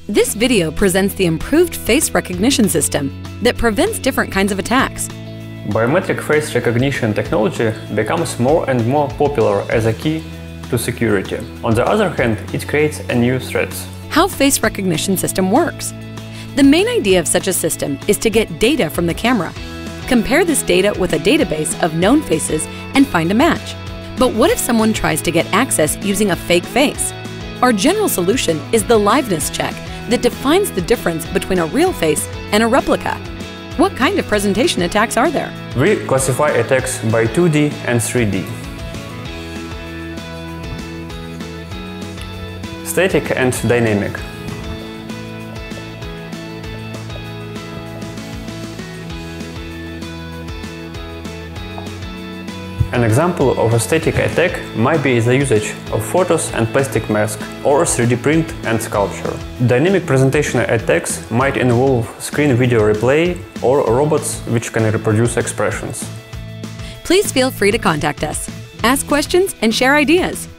This video presents the improved face recognition system that prevents different kinds of attacks. Biometric face recognition technology becomes more and more popular as a key to security. On the other hand, it creates a new threat. How face recognition system works. The main idea of such a system is to get data from the camera, compare this data with a database of known faces, and find a match. But what if someone tries to get access using a fake face? Our general solution is the Liveness check that defines the difference between a real face and a replica. What kind of presentation attacks are there? We classify attacks by 2D and 3D. Static and dynamic. An example of a static attack might be the usage of photos and plastic mask, or 3D print and sculpture. Dynamic presentation attacks might involve screen video replay or robots which can reproduce expressions. Please feel free to contact us, ask questions, and share ideas.